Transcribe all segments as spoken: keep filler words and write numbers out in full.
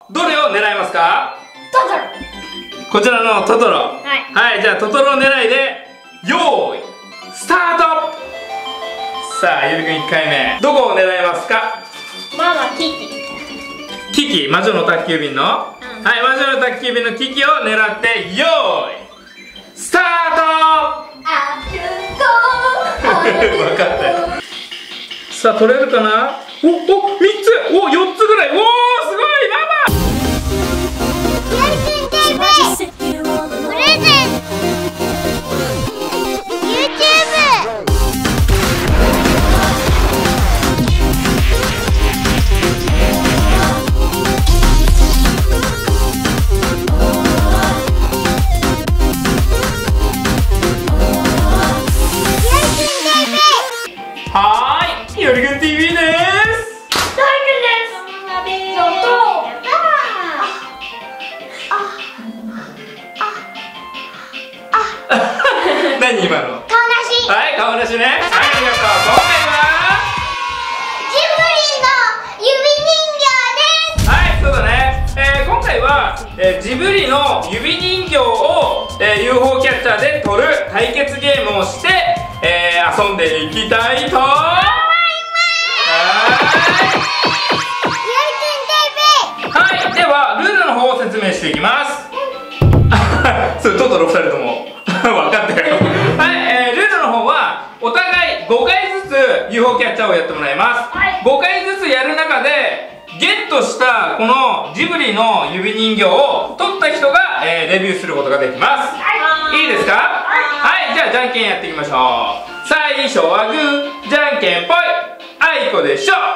どれを狙いますか？ トトロ。 こちらのトトロ。 はい、 はい、じゃあトトロ狙いでよーいスタート。さあゆるくんいっかいめ、どこを狙いますか？ ママキキ。 キキ、魔女の宅急便の、うん、はい、魔女の宅急便のキキを狙ってよーいスタート。 ある分かったよ。さあ取れるかな。おおみっつ、およっつぐらい。おおすごいママ。 プレゼンはーい、よりくん ティーブイ です。何今の？ 顔なし。 はい、顔なしね。はい、ありがとう。今回はジブリの指人形です。 はい、そうだね。えー、今回は、えー、ジブリの指人形を、えー、ユーフォー キャッチャーで撮る対決ゲームをして、えー、遊んでいきたいと思います。はい、ではルールの方を説明していきます。それトトロふたりとも分かったよ。はい、えー、ルールの方はお互いごかいずつ ユーフォー キャッチャーをやってもらいます。はい、ごかいずつやる中でゲットしたこのジブリの指人形を取った人が、えー、レビューすることができます。はい、いいですか？はい、はい、じゃあじゃんけんやっていきましょう。最初はグー、じゃんけんぽい、あいこでしょ。はい、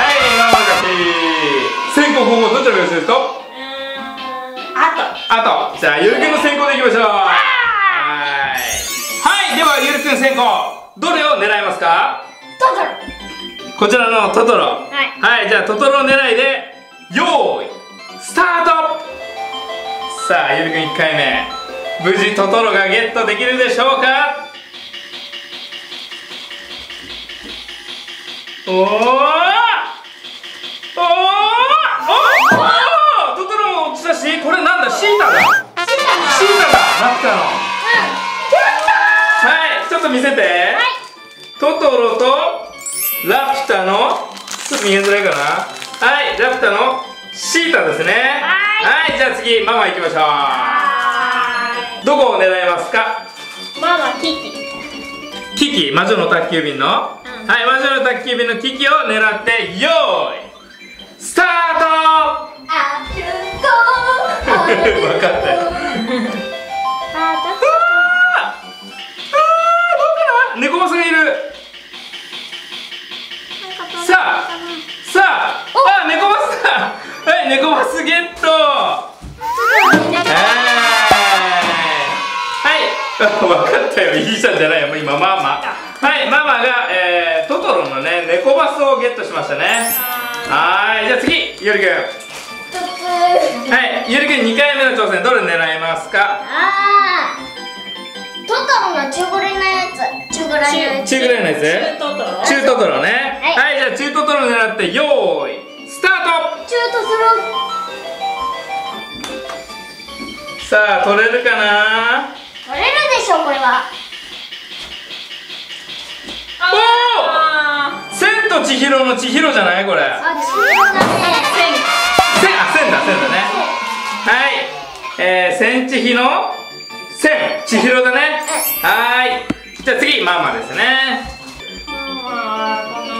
ママ勝ち。先攻後攻どちらがよろしいですか？ あとあと、じゃあゆるくんの先攻でいきましょう。はい、はい、ではゆるくん先行、どれを狙いますか？ トトロ。 こちらのトトロ。はい、はい、じゃあトトロ狙いでよーいスタート。さあゆるくんいっかいめ、無事トトロがゲットできるでしょうか？おーおーおーおー、トトロも落ちたし、これなんだ、シータだ。シータだ、ラピュタの。はい、ちょっと見せて。はい、トトロとラピュタの、ちょっと見えづらいかな。はい、ラピュタのシータですね。はい、はい、じゃあ次ママ行きましょう。どこを狙いますか？ ママキキ。 キキ、魔女の宅急便の、うん、はい、魔女の宅急便のキキを狙ってよーいスタート。 あるこ分かったよ。 あーどうかな。猫バスがいる。さあさあ、あ、猫バスだ。はい、猫バスゲット。分かったよ、いいじゃんじゃないよ、今ママ。はい、ママが、えー、トトロのね、猫バスをゲットしましたね。はーい、じゃあ次、ゆるくん。はい、ゆるくんにかいめの挑戦、どれ狙いますか？ あー、トトロの中ぐらいのやつ。中ぐらいのやつ。 中ぐらいのやつ？中トトロ。中トトロね。はい、はい、じゃあ中トトロ狙って、よーいスタート。 中トトロ。 さあ、取れるかな？ 取れるでしょ、これは。 おお、千と千尋の千尋じゃないこれ。 あ、千尋だね。 千、あ、千だ、千だね。はい、えー、千千尋の千、千尋だね。はーい、じゃあ次ママですね。 ママは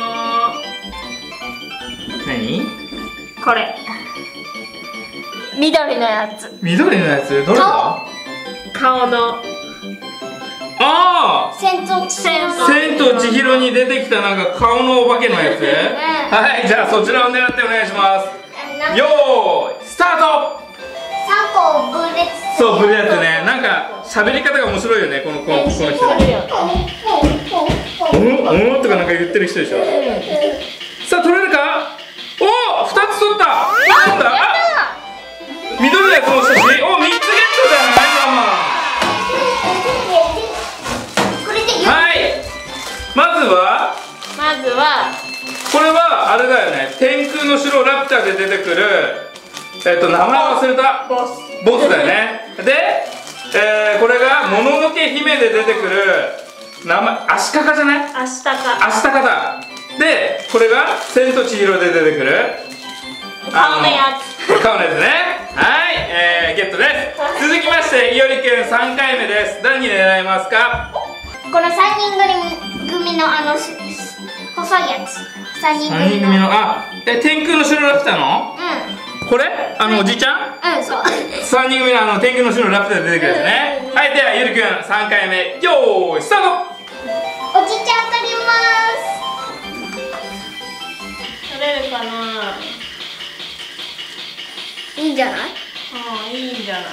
この何？ これ緑のやつ。 緑のやつ、どれだ？ 顔のああ、 千と千と千尋に出てきたなんか顔のお化けのやつ。はい、じゃあそちらを狙ってお願いします。よーいスタート。 三個分裂。 そう、ぶるやつね。なんか喋り方が面白いよね、このこのこの人。うんうんとかなんか言ってる人でしょ。さあ取れるか？おお、二つ取った。なんだ？あ、緑のやつもしたし、お、三つゲットじゃないママ。はい、まずはまずはこれはあれだよね、天空の城ラピュタで出てくるえっと名前忘れた。 ボス。 ボスだよね。で、えー、これがもののけ姫で出てくる名前、アシカカじゃない？ アシタカ。 アシタカだ。で、これが千と千尋で出てくる顔のやつ。 顔のやつね。はい、えー、ゲットです。続きましていおりくんさんかいめです。何狙いますか？ このさんにん組のあのし細いやつ。さんにんさんにん組の。 組の、あ、え、天空の城ラピュタのうこれあのおじいちゃんん。うん、そう。 さんにん組のあの天空の城ラピュタで出てくるやつね。はい、ではゆりくんさんかいめよーいスタート。 おじちゃん取りま取れるかな。 す。いいんじゃない？ ああ、いいんじゃない。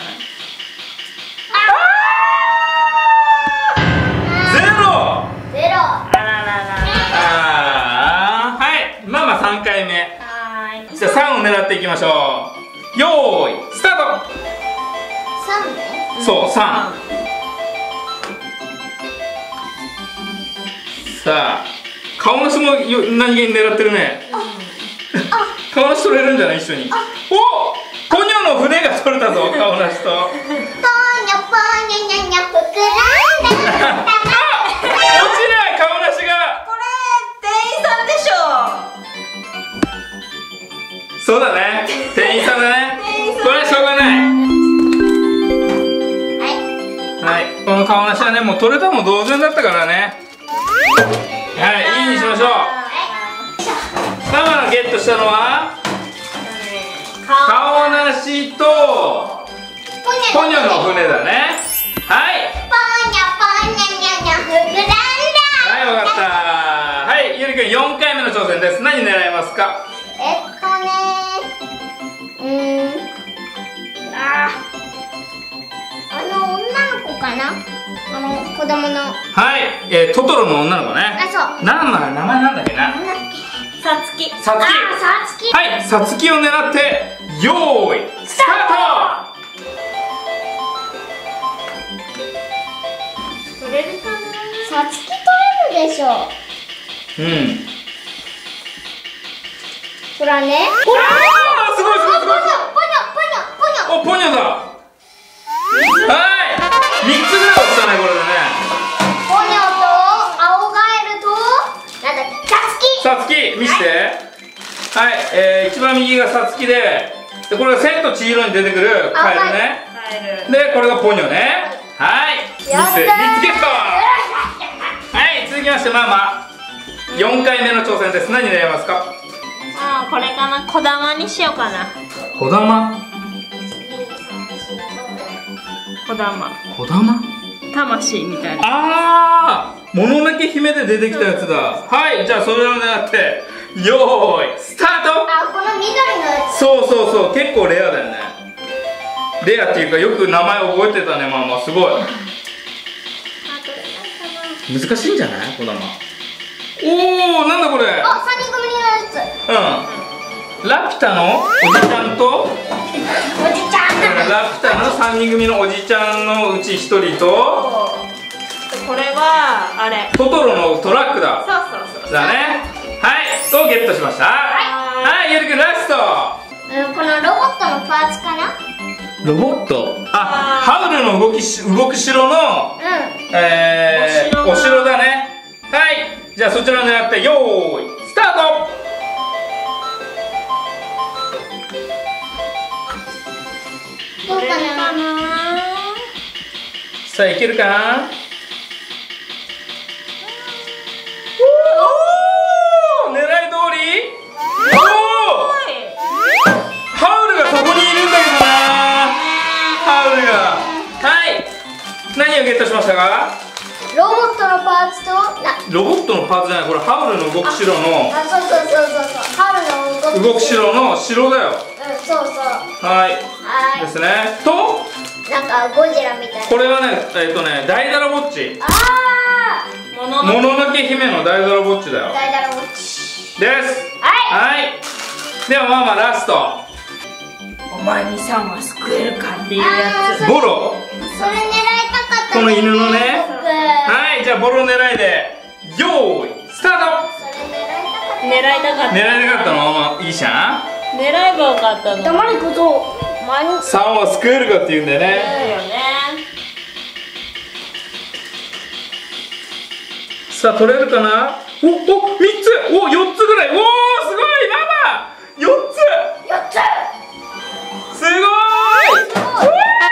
ゼロ。 ゼロ。 あらららら。 あー、はい、ママさんかいめ。 はーい。 じゃあさんを狙っていきましょう。よーいスタート。 さんね。 そう、さん。さあ、顔なしもよ何気に狙ってるね。顔なし取れるんじゃない？一緒に。お、ポニョの船が取れたぞ、顔なしと。 ぽにょぽにょにょにょ膨らんだ。 あ、落ちない、顔なしが。 これ店員さんでしょ。 そうだね、店員さんだね。 店員さんこれはしょうがない。 はい。 はい、この顔なしはね、もう取れたも同然だったからね。はい、いいにしましょう。ママのゲットしたのは顔なしとポニョの船だね。はい、 ぽにょぽにょにょにょ膨らんだ。 はい、わかった。はい、ゆりくんよんかいめの挑戦です。何狙いますか？ えっとねうーん。あー。あの女の子かな？あの子供の。 はい、えー、トトロの女の子ね。 あ、そう。 なんだ、名前なんだっけな。 なんだっけ？ さつき。 さつき。 あー、さつき。 はい、さつきを狙ってよーいスター取れるかな。 さつき取れるでしょ。 ト。うん。 ほらね。 ほらー、すごいすごいすごい。 ポニョポニョポニョポニョ。 お、ポニョだ。はい、みっつぐらい落ちたね、これでね。 ポニョと青ガエルとなんだっけ？さつき。 さつき、見して。はい、えー、一番右がさつきで、でこれが千と千尋に出てくるカエルね。 カエル。 で、これがポニョね。はい、見つけやったー。 見つけた。はい、続きましてママよんかいめの挑戦です。何狙いますか？ ああ、これかな。小玉にしようかな。 こだま。 小玉。 こだま。 魂みたいな。 あー、もののけ姫で出てきたやつだ。はい、じゃあそれを狙ってよーいスタート。 あ、この緑のやつ。 そうそうそう、結構レアだよね。レアっていうかよく名前覚えてたね、ママ。すごいあ、これなんかな。 難しいんじゃない？こだま。おー、なんだこれ。 あ、三人組のやつ。 うん、ラピュタのおじちゃんとおじちゃん。 ラピュタのさんにん組のおじちゃんのうちひとりとこれはあれ。 トトロのトラックだ。 そうそうそう。 だね。はい、をゲットしました。はい、ゆりくんラスト。 うん、このロボットのパーツかな。 ロボット。あ、ハウルの動きし動く城の、 うん。 えー、おお城城だね。はい、じゃあそちらを狙ってよーいスタート。 どうかな。 さあ、いけるかな。おお、狙い通り。おお、ハウルがそこにいるんだけどな。ハウルが。はい、何をゲットしましたか？ ロボットのパーツとな。 ロボットのパーツじゃない、これハウルの動く城のあ、そうそうそうそうそう。ハウルの動く。 動く城の城だよ。 うん、そうそう。 はいはですね。とい。なんかゴジラみたいな。 これはね、えっとね、ダイダラボッチ。 あもののもののけ姫のダイダラボッチだよ。 ー。ダイダラボッチ。 です。 はい。 はい。ではママラスト。 お前にさんは救えるかっていうやつ。 あーボロ。 それ狙いたかった。 この犬のね。 僕はい、じゃあボロ狙いでよーいスタート。 それ狙いたかった。 狙いたかった。 狙えなかったのママいいじゃん。 狙えばよかったの。 黙れ小僧。毎日。 さんをスクールかって言うんだよだね。 よね。 さあ取れるかな。おおみっつ、およっつぐらい。おおすごいママよっつ。 やった。 すごい。よっついつつぐらい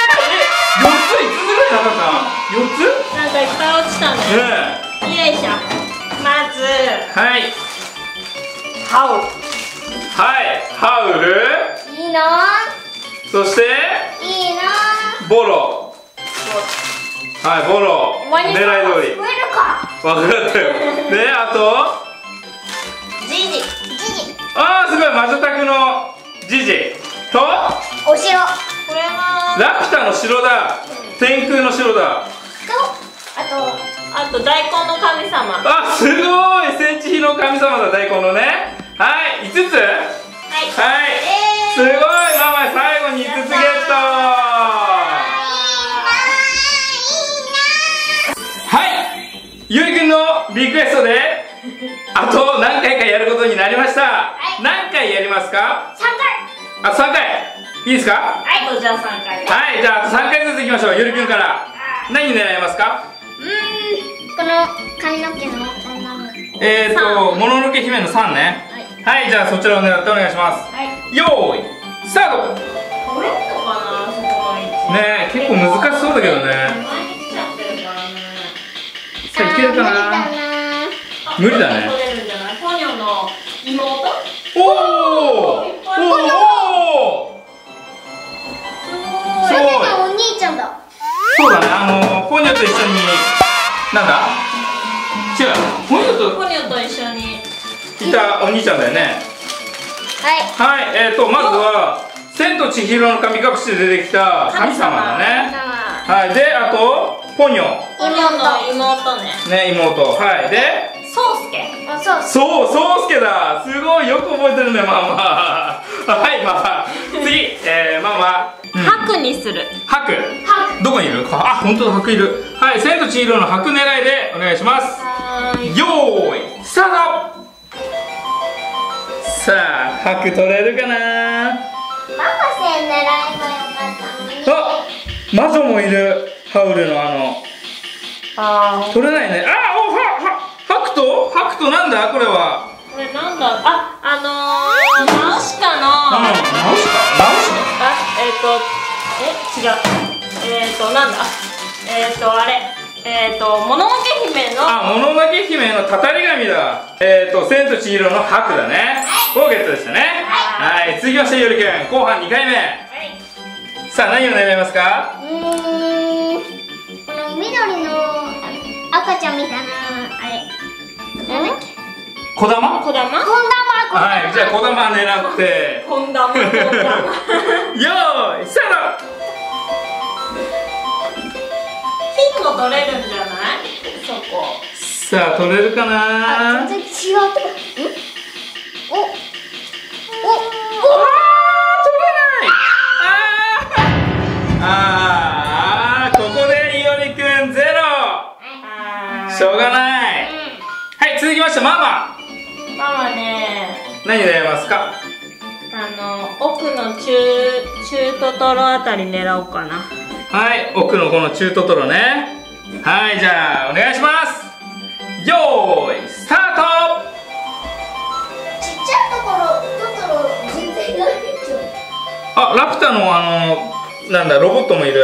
なかった？よっつ？ なんかいっぱい落ちたね。 ねよいしょ。まずえ。はい。 ハウ。 はいハウル。 いいな。 そしていいな。 ボロ。はいボロ。狙い通り。 増えるか。 分かったよ。であと。 ジジ。 ジジ。 ああすごい魔女宅のジジとお城。 これはラピュタの城だ。天空の城だ。 とあとあと大根の神様。 あすごい戦地比の神様だ大根のね。はいいつつ。はいはい。 すごいママ最後にいつつゲット。はいゆいくんのリクエストであと何回かやることになりました。 はい何回やりますか？ 三回。 あさんかいいいですか？ はい。じゃあさんかいね。 はいじゃああとさんかいずついきましょう。ゆりくんから何狙いますか？ うーんこの髪の毛の女の子。 えーともののけ姫のさんね。はいじゃあそちらを狙ってお願いします。 はい。 よーいスタート。 取れるのかな、そこの位置。 ねえ結構難しそうだけどね。 前に来ちゃってるからね。 さあいけるかな。無理だね。 取れるんじゃない？ポニョの妹？ おおおおすごい。 すごい。 のお兄ちゃんだ。 そうだねあのポニョと一緒になんだ違うポニョとポニョと一緒にいたお兄ちゃんだよね。 はい。 はいえーとまずは千と千尋の神隠しで出てきた神様だね。はいであとポニョポニョの妹ね。 ね妹はいでソウスケ。 あそう。 そうそうすけだ。すごいよく覚えてるねママ。はいママ次えーママハクにする。 ハクどこにいる？あ本当だハクいる。はい千と千尋のハク狙いでお願いします。 はーい。 よーいスタート。さあハク取れるかな。 ママせん狙えばよかったのに。 あ魔女もいる。ハウルのあのあー、 取れないね。あおははハクとハクとなんだこれは。 これなんだ。あ、あのー、ナウシカの。 うんナウシカナウシあ、えっ、ー、と、え、違う。えっ、ー、と、なんだ。えっ、ー、と、あれ。えっ、ー、と、もののけ姫の。 あ、もののけ姫のたたり神だ。えっ、ー、と、千と千尋のハクだね。をゲットでしたね。はい、続きまして、ゆりくん、後半にかいめ。 はい。 さあ、何を狙いますか？ うーんこの緑の赤ちゃんみたいなあれなんだっけ。 小玉？ こだま。 こん玉。 はい、じゃあ小玉狙って。 こんだま。こんだま。 よーい、スタート。 金も取れるんじゃない？そこ。 さあ、取れるかな？ あ全然違うとこ。ん？おおお。 あーあーここでいおりくんゼロ。しょうがない。はい続きましてママママね、 何狙いますか？ あの奥の中中トトロあたり狙おうかな。 はい奥のこの中トトロね。はいじゃあお願いします。よーいスタート。 ちっちゃいところトトロ全然いないけど。 あラピュタのあのなんだロボットもいる。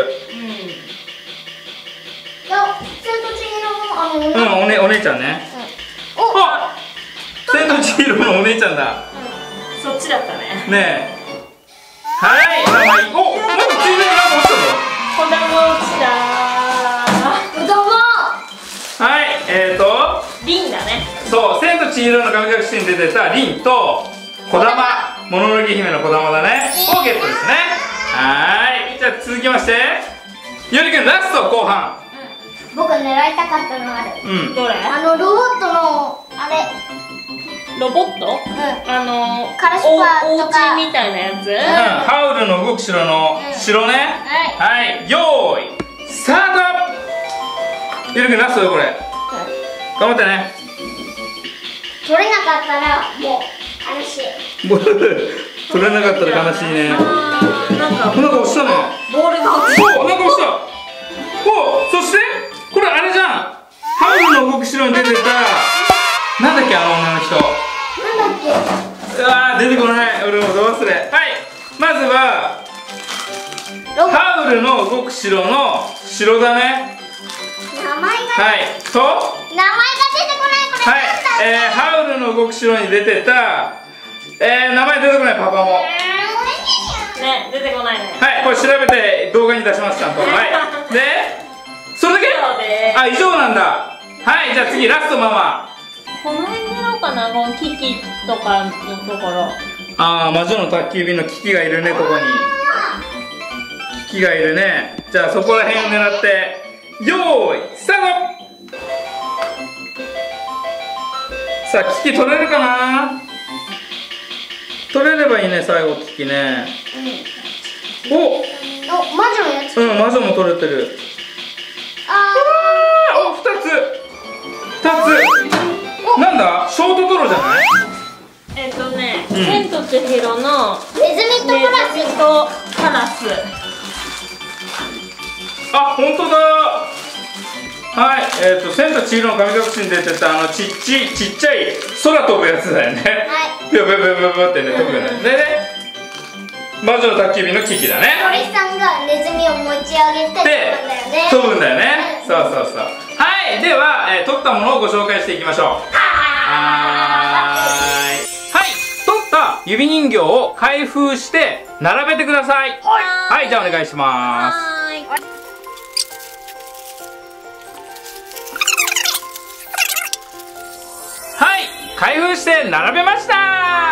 いや千と千尋のあのうんお,、ね、お姉ちゃんね。 おあ千と千尋のお姉ちゃんだ。 そっちだったね。 ねえはいママいおまだついでになんか落ちたぞ。 こだま落ちた。 子供。 はいえーとリンだね。 そう千と千尋の神隠しに出てたリンと小玉もののけ姫の小玉だね。をゲットですね。はーいじゃあ続きましてゆりくんラスト後半。 僕狙いたかったのある。 うんどれ？ あのロボットのあれ。 ロボット？ うん。 あのカルシファーおおとか家みたいなやつ？ うんハウルの動く城の城ね。はいよーいスタート。ゆりくんラストよこれ。頑張ってね。 取れなかったらもう悲しい。 取れなかったら悲しいね。 あーなんかなんか押したね。 ボールが落ちお、なんか押した。お、そしてこれあれじゃん。ハウルの動く城に出てたなんだっけ、あの女の人。 なんだっうわー、出てこない。俺もど忘れ。はい、まずはハウルの動く城の城だね。 け？名前がはいと、 名前が出てこない。これはい、えー、ハウルの動く城に出てた、えー、名前出てこない。パパも。 ね、出てこないね。 はい、これ調べて動画に出しますちゃんと。はいで、それだけ？ そうです。 あ、以上なんだ。はい、じゃあ次ラストママ。 この辺にやろうかな、このキキとかのところ。 あー、魔女の宅急便のキキがいるね、ここに。キキがいるね。じゃあそこら辺を狙ってよーいスタート。さあキキ取れるかな。取れればいいね、最後キキね。お、 お、魔女のやつ。 うん、魔女も取れてる。 あお、ふたつふたつ。なんだ、ショートトロじゃない？ えっとね、 うん千と千尋のー、ネズミとネカラス。 ズミとカラス。 あ、本当だ。はい、えっ、ー、と千と千尋の神隠しに出てたあのちっちいちっちゃい空飛ぶやつだよね。 はい。 ぴょぴょぴょぴょぴょってね、飛ぶよね。でね、魔女の宅急便のキキだね。 鳥さんがネズミを持ち上げてで飛ぶんだよね。 飛ぶんだよね。そうそうそう。はい、では、えー、取ったものをご紹介していきましょう。はーい。はい、取った指人形を開封して並べてください。はい、じゃあお願いします。 はーい。 はい、開封して並べました。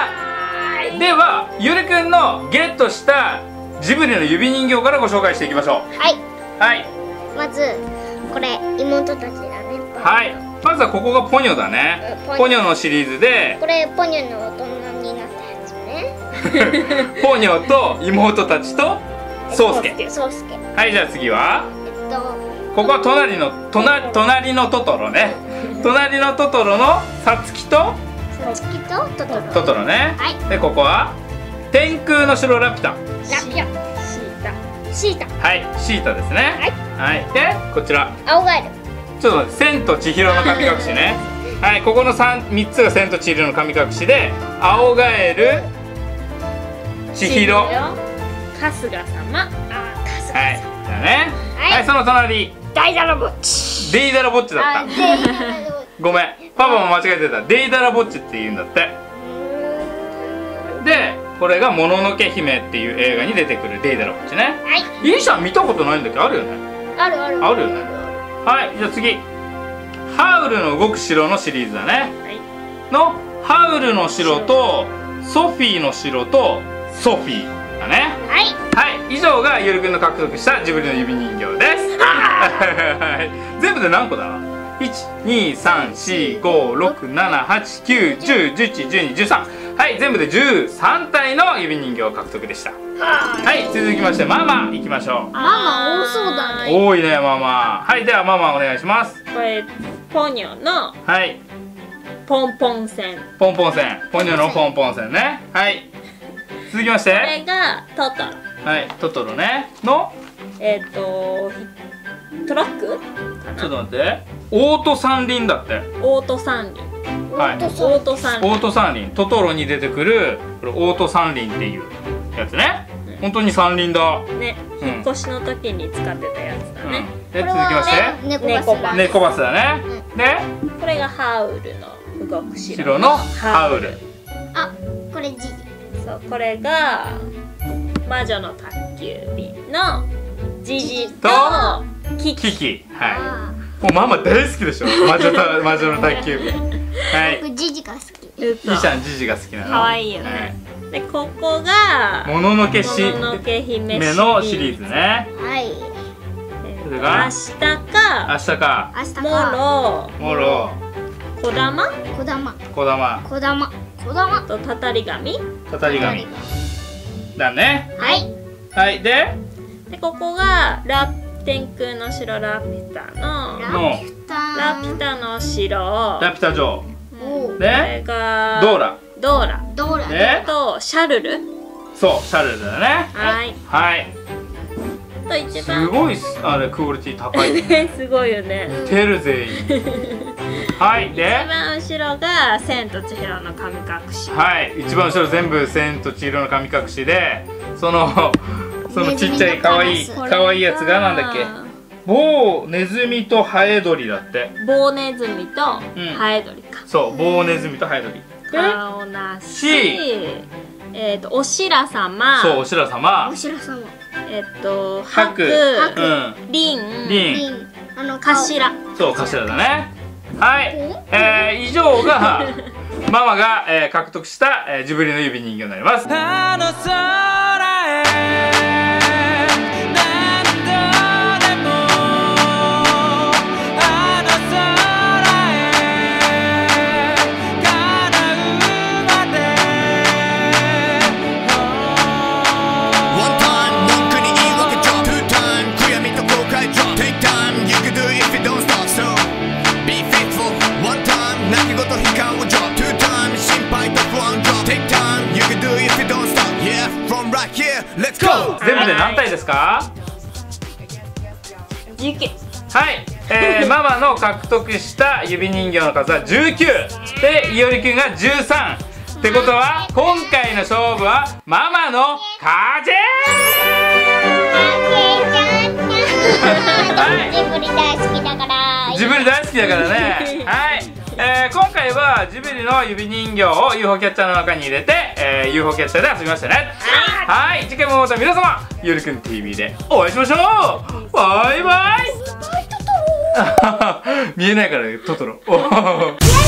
では、ゆるくんのゲットしたジブリの指人形からご紹介していきましょう。 はい。 はい、 まずこれ妹たちだね。 はい、まずはここがポニョだね。 うんポニョのシリーズでこれポニョの大人になったやつね。 ポニョと妹たちとソウスケ。 そうすけ。 はい、じゃあ次はえっとここは隣の隣隣のトトロね。隣のトトロのサツキとさつきとトトロ。 トトロね。 はい。 でここは天空の城ラピュタ。 ラピョ。 シータ。 シータ。 はい、シータですね。はい、でこちら青ガエル。 ちょっと待って、千と千尋の神隠しね。はい、ここの 3, 3つが千と千尋の神隠しで、青ガエル、千尋。は春日様。 あ、カス。 い、だね。 はいはい、その隣、 ダイダラボッチ。 デイダラボッチだった。 あ、デイダラボッチ。 ごめん、パパも間違えてた。デイダラボッチって言うんだって。で、これがもののけ姫っていう映画に出てくるデイダラボッチね。 はい。 いいじゃん、見たことないんだけど、あるよね。 あるある。 あるよね。はい、じゃあ次、ハウルの動く城のシリーズだね。 はい。 のハウルの城とソフィーの城とソフィーだね。 はい。 はい、以上がゆるくんの獲得したジブリの指人形です。はい、全部で何個だ？いち、に、さん、し、ご、ろく、なな、はち、きゅう、じゅう、じゅういち、じゅうに、じゅうさん。はい、全部でじゅうさん体の指人形獲得でした。はい、続きましてママいきましょう。 ママ多そうだね。 多いねママ。はい、ではママお願いします。 これポニョのはい、 ポンポン線。 ポンポン線、ポニョのポンポン線ね。はい、続きましこて、 れがトトロ。 はい、トトロねの、 えっ、とトラックかな。 ちょっと待って、オート三輪だって。 オート三輪。 はい、 オート三輪。 オート三輪、トトロに出てくるこれオート三輪っていうやつね。 うん本当に三輪だ。 ね、 うん引っ越しの時に使ってたやつだね。 うん、で続きまして猫バスだ。 猫バスだね。でこれがハウルの動く城。 白のハウル。 あ、これジジ。 そう、これが魔女の宅急便のジジとキキ。 キキ。はあい、もうママ大好きでしょ。魔女た魔女の宅急便。はいー、僕ジジが好き。 ういいじゃん、ジジが好きなの。 かわいいよね。で、ここがもののけしもののけ姫目のシリーズね。 はい。 それが明日か明日か、 明日モか。 ロモロ、 こだまこだま。 こだま、 こだま。こだま。 とたたり神たたり神だね。 はい。 はい、でで、ここがラ天空の城ラピュタのラのピュタ。 ラピュタの城。 ラピュタ城おうこれでがドーラドーラどうだ。 でとシャルル。 そうシャルルだね。 はいはいと一す番ごいっすあれクオリティ高いすごいよね。 テル全員はいで一番後ろが千と千尋の神隠し。 はい一番後ろ全部千と千尋の神隠しでそのそのちっちゃいかわいいかわいいやつがなんだっけ棒ネズミとハエドリだって。 棒ネズミとうんハエドリか。 そう棒ネズミとハエドリ顔なししえっとおしらさま。 そうおしらさまおしらさまえっとハクハクうんリンリンリンあの顔頭。 そう頭だね。はいえー以上がママがえー獲得したえージブリの指人形になります。あの空へ全部で何体ですか？ じゅうきゅう。 はい、えー、ママの獲得した指人形の数はじゅうきゅうでいおりくんがじゅうさんってことは今回の勝負はママの勝ちジブリ大好きだからジブリ大好きだからねはい、えー、今回はジブリの指人形を ユーフォー キャッチャーの中に入れて、えー、ユーフォー キャッチャーで遊びましたね。はい、次回もまた皆様いおりくん ティーブイ でお会いしましょう。バイバイ見えないからトトロ